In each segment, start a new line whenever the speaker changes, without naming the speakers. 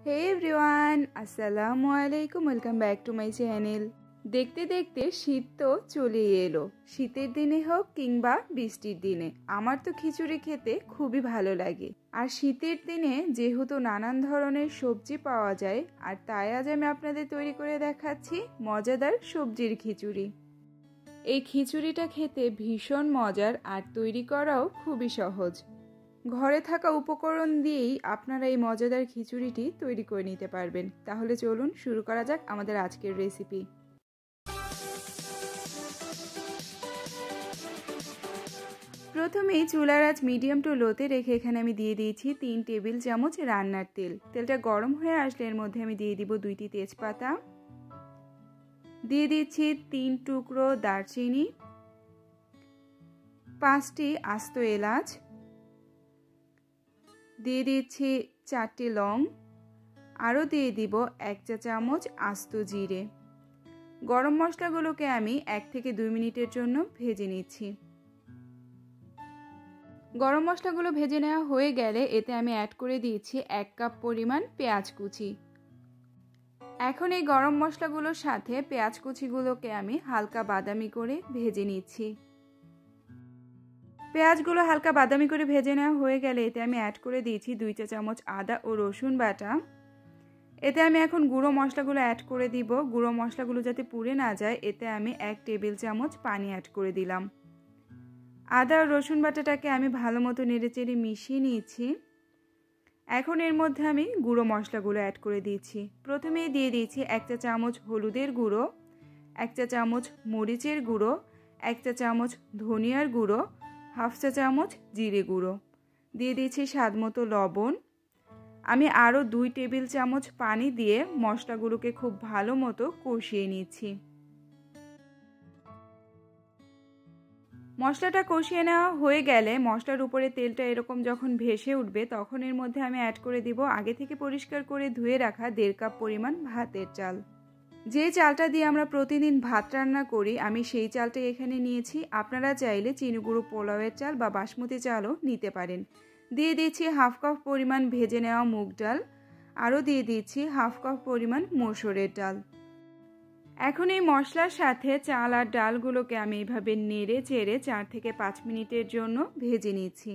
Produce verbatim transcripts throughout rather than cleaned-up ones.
हे everyone আসসালামু আলাইকুম welcome back to my channel. দেখতে দেখতে শীত তো চলেই এলো। শীতের দিনে হোক কিংবা বৃষ্টির দিনে আমার তো খিচুড়ি খেতে খুবই ভালো লাগে। আর শীতের দিনে যেহেতু নানান ধরনের সবজি পাওয়া যায়, আর তাই আজ আমি আপনাদের তৈরি করে দেখাচ্ছি মজাদার সবজির খিচুড়ি। এই খিচুড়িটা খেতে ভীষণ মজার আর তৈরি করাও খুবই সহজ। ঘরে থাকা উপকরণ দিয়েই আপনারা এই মজাদার খিচুড়িটি তৈরি করে নিতে পারবেন। তাহলে চলুন শুরু করা যাক আমাদের আজকের রেসিপি। প্রথমেই চুলার আঁচ মিডিয়াম টু লোতে রেখে এখানে আমি দিয়ে দিয়েছি তিন টেবিল চামচ রান্নার তেল। তেলটা গরম হয়ে আসলে এর মধ্যে আমি দিয়ে দিব দুইটি তেজপাতা, দিয়ে দিচ্ছি তিন টুকরো দারচিনি, পাঁচটি আস্ত এলাচ, দিয়ে দিচ্ছি চারটি লং, আরও দিয়ে দিব এক চা চামচ আস্ত জিরে। গরম মশলাগুলোকে আমি এক থেকে দুই মিনিটের জন্য ভেজে নিচ্ছি। গরম মশলাগুলো ভেজে নেওয়া হয়ে গেলে এতে আমি অ্যাড করে দিয়েছি এক কাপ পরিমাণ পেঁয়াজ কুচি। এখন এই গরম মশলাগুলোর সাথে পেঁয়াজ কুচিগুলোকে আমি হালকা বাদামি করে ভেজে নিচ্ছি। পেঁয়াজগুলো হালকা বাদামি করে ভেজে নেওয়া হয়ে গেলে এতে আমি অ্যাড করে দিয়েছি দুই চা চামচ আদা ও রসুন বাটা। এতে আমি এখন গুঁড়ো মশলাগুলো অ্যাড করে দিব। গুঁড়ো মশলাগুলো যাতে পুড়ে না যায় এতে আমি এক টেবিল চামচ পানি অ্যাড করে দিলাম। আদা ও রসুন বাটাটাকে আমি ভালো মতো নেড়েচেড়ে মিশিয়ে নিয়েছি। এখন এর মধ্যে আমি গুঁড়ো মশলাগুলো অ্যাড করে দিয়েছি। প্রথমেই দিয়ে দিয়েছি এক চা চামচ হলুদের গুঁড়ো, এক চা চামচ মরিচের গুঁড়ো, এক চা চামচ ধনিয়ার গুঁড়ো, হাফ চা চামচ জিরে গুঁড়ো, দিয়ে দিয়েছি স্বাদ মতো লবণ। আমি আরও দুই টেবিল চামচ পানি দিয়ে মশলাগুলোকে খুব ভালো মতো কষিয়ে নিচ্ছি। মশলাটা কষিয়ে নেওয়া হয়ে গেলে মশলার উপরে তেলটা এরকম যখন ভেসে উঠবে তখন এর মধ্যে আমি অ্যাড করে দিব আগে থেকে পরিষ্কার করে ধুয়ে রাখা দেড় কাপ পরিমাণ ভাতের চাল। যে চালটা দিয়ে আমরা প্রতিদিন ভাত রান্না করি আমি সেই চালটাই এখানে নিয়েছি। আপনারা চাইলে চিনিগুঁড়ো পোলাওয়ের চাল বা বাসমতি চালও নিতে পারেন। দিয়ে দিচ্ছি হাফ কাপ পরিমাণ ভেজে নেওয়া মুগ ডাল, আরও দিয়ে দিচ্ছি হাফ কাপ পরিমাণ মসুরের ডাল। এখন এই মশলার সাথে চাল আর ডালগুলোকে আমি এইভাবে নেড়ে চেড়ে চার থেকে পাঁচ মিনিটের জন্য ভেজে নিচ্ছি।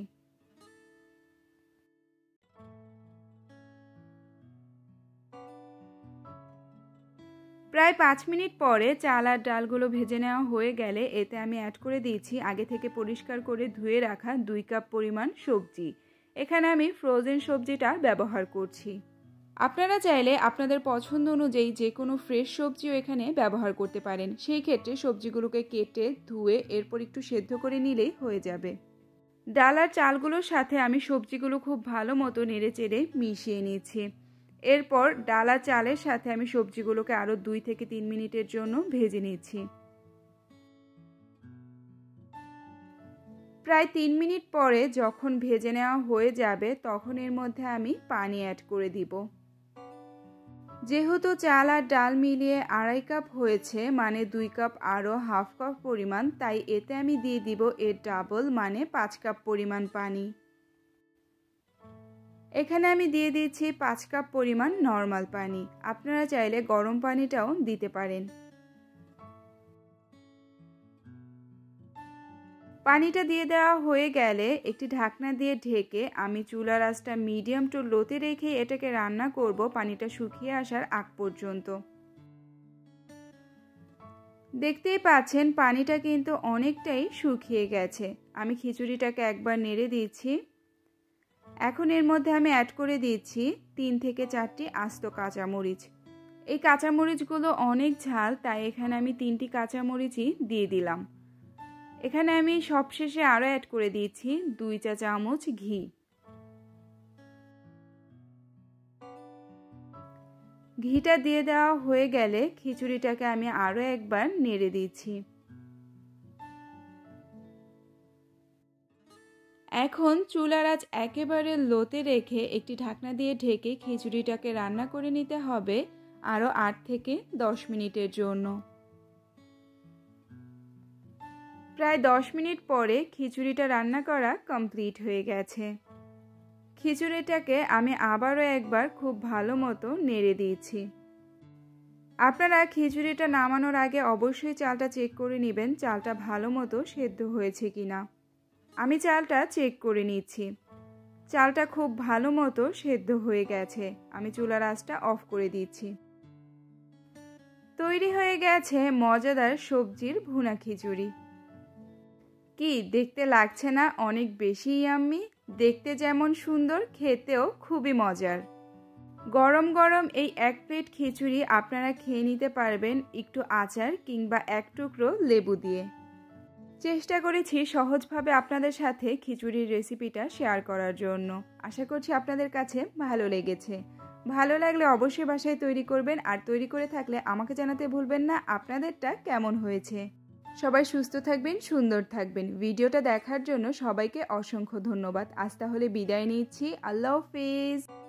প্রায় পাঁচ মিনিট পরে চাল আর ডালগুলো ভেজে নেওয়া হয়ে গেলে এতে আমি অ্যাড করে দিয়েছি আগে থেকে পরিষ্কার করে ধুয়ে রাখা দুই কাপ পরিমাণ সবজি। এখানে আমি ফ্রোজেন সবজিটা ব্যবহার করছি। আপনারা চাইলে আপনাদের পছন্দ অনুযায়ী যে কোনো ফ্রেশ সবজিও এখানে ব্যবহার করতে পারেন। সেই ক্ষেত্রে সবজিগুলোকে কেটে ধুয়ে এরপর একটু সেদ্ধ করে নিলেই হয়ে যাবে। ডাল আর চালগুলোর সাথে আমি সবজিগুলো খুব ভালো মতো নেড়ে চেড়ে মিশিয়ে নিয়েছি। এরপর ডাল আর চালের সাথে আমি সবজিগুলোকে আরও দুই থেকে তিন মিনিটের জন্য ভেজে নিচ্ছি। প্রায় তিন মিনিট পরে যখন ভেজে নেওয়া হয়ে যাবে তখন এর মধ্যে আমি পানি অ্যাড করে দিব। যেহেতু চাল আর ডাল মিলিয়ে আড়াই কাপ হয়েছে মানে দুই কাপ আরও হাফ কাপ পরিমাণ, তাই এতে আমি দিয়ে দিব এর ডাবল মানে পাঁচ কাপ পরিমাণ পানি। এখানে আমি দিয়ে দিচ্ছি পাঁচ কাপ পরিমাণ নর্মাল পানি। আপনারা চাইলে গরম পানিটাও দিতে পারেন। পানিটা দিয়ে দেওয়া হয়ে গেলে একটি ঢাকনা দিয়ে ঢেকে আমি চুলার আঁচটা মিডিয়াম টু লোতে রেখে এটাকে রান্না করব পানিটা শুকিয়ে আসার আগ পর্যন্ত। দেখতেই পাচ্ছেন পানিটা কিন্তু অনেকটাই শুকিয়ে গেছে। আমি খিচুড়িটাকে একবার নেড়ে দিচ্ছি। এখন এর মধ্যে আমি অ্যাড করে দিচ্ছি তিন থেকে চারটি আস্ত কাঁচামরিচ। এই কাঁচামরিচগুলো অনেক ঝাল, তাই এখানে আমি তিনটি কাঁচামরিচই দিয়ে দিলাম। এখানে আমি সবশেষে আরও অ্যাড করে দিয়েছি দুই চা চামচ ঘি। ঘিটা দিয়ে দেওয়া হয়ে গেলে খিচুড়িটাকে আমি আরও একবার নেড়ে দিচ্ছি। এখন চুলার আঁচ একেবারে লোতে রেখে একটি ঢাকনা দিয়ে ঢেকে খিচুড়িটাকে রান্না করে নিতে হবে আরও আট থেকে দশ মিনিটের জন্য। প্রায় দশ মিনিট পরে খিচুড়িটা রান্না করা কমপ্লিট হয়ে গেছে। খিচুড়িটাকে আমি আবারও একবার খুব ভালো মতো নেড়ে দিয়েছি। আপনারা খিচুড়িটা নামানোর আগে অবশ্যই চালটা চেক করে নেবেন চালটা ভালো মতো সেদ্ধ হয়েছে কিনা। আমি চালটা চেক করে নিচ্ছি। চালটা খুব ভালো মতো সেদ্ধ হয়ে গেছে। আমি চুলার আঁচটা অফ করে দিচ্ছি। তৈরি হয়ে গেছে মজাদার সবজির ভুনা খিচুড়ি। কি দেখতে লাগছে না অনেক বেশি ইয়াম্মি? দেখতে যেমন সুন্দর, খেতেও খুবই মজার। গরম গরম এই এক প্লেট খিচুড়ি আপনারা খেয়ে নিতে পারবেন একটু আচার কিংবা এক টুকরো লেবু দিয়ে। চেষ্টা করেছি সহজভাবে আপনাদের সাথে খিচুড়ির রেসিপিটা শেয়ার করার জন্য। আশা করছি আপনাদের কাছে ভালো লেগেছে। ভালো লাগলে অবশ্যই বাসায় তৈরি করবেন, আর তৈরি করে থাকলে আমাকে জানাতে ভুলবেন না আপনাদেরটা কেমন হয়েছে। সবাই সুস্থ থাকবেন, সুন্দর থাকবেন। ভিডিওটা দেখার জন্য সবাইকে অসংখ্য ধন্যবাদ। আজ তাহলে বিদায় নিচ্ছি। আল্লাহ হাফেজ।